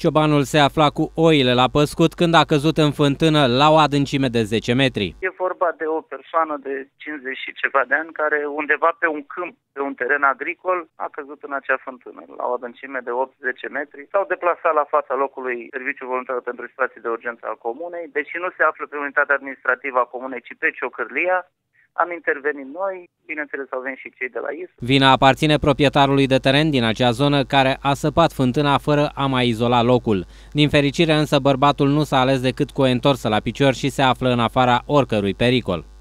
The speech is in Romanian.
Ciobanul se afla cu oile la păscut când a căzut în fântână la o adâncime de 10 metri. E vorba de o persoană de 50 și ceva de ani care undeva pe un câmp, pe un teren agricol, a căzut în acea fântână la o adâncime de 8-10 metri. S-au deplasat la fața locului Serviciul Voluntar pentru Situații de Urgență al Comunei, deci nu se află pe unitatea administrativă a Comunei, ci pe Ciocârlia. Am intervenit noi, bineînțeles au venit și cei de la IS. Vina aparține proprietarului de teren din acea zonă care a săpat fântâna fără a mai izola locul. Din fericire însă bărbatul nu s-a ales decât cu o întorsă la picior și se află în afara oricărui pericol.